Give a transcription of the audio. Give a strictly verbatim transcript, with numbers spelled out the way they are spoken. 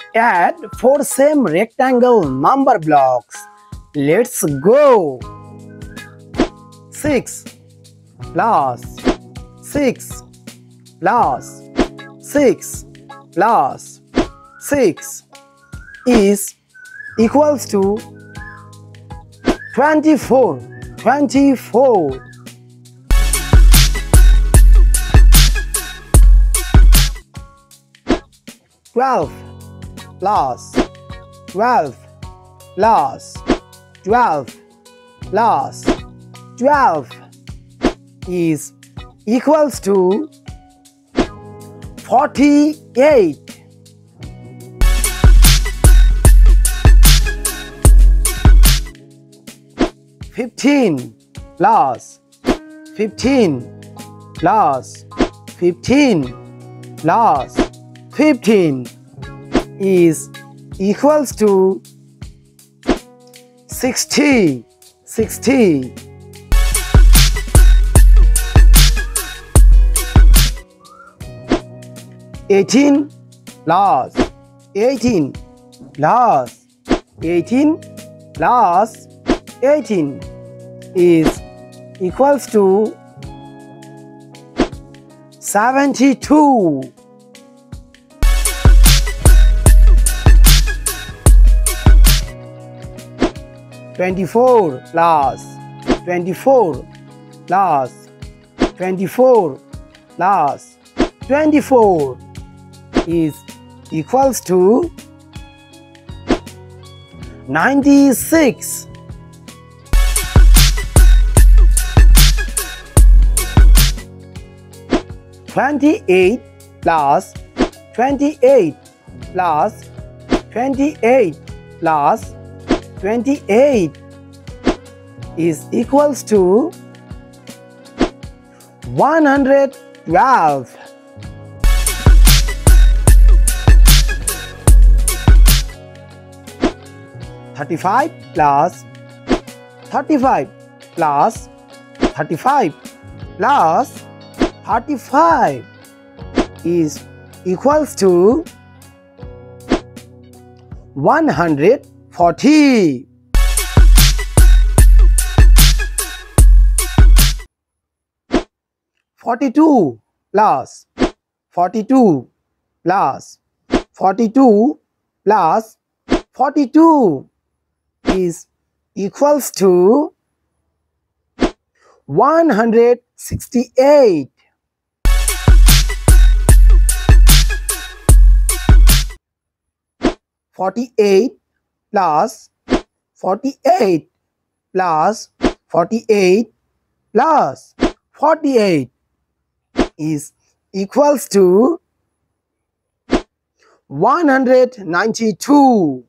Add four same rectangle number blocks. Let's go. six plus six plus six plus six is equals to twenty-four. twenty-four. twelve plus twelve plus twelve plus twelve is equals to forty-eight. fifteen plus fifteen plus fifteen plus fifteen is equals to sixty. sixty. eighteen plus eighteen plus eighteen plus eighteen is equals to seventy-two. twenty-four plus twenty-four plus twenty-four plus twenty-four is equals to ninety-six. twenty-eight plus twenty-eight plus twenty-eight plus twenty-eight is equals to one hundred twelve. thirty-five plus thirty-five plus thirty-five plus thirty-five is equals to one hundred forty. forty-two plus forty-two plus forty-two plus forty-two is equals to one hundred sixty-eight. forty-eight plus forty-eight plus forty-eight plus forty-eight is equals to one hundred ninety-two.